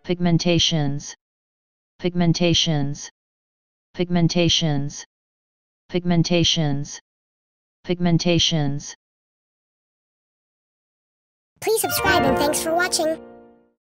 pigmentations, pigmentations, pigmentations, pigmentations, pigmentations. Please subscribe and thanks for watching.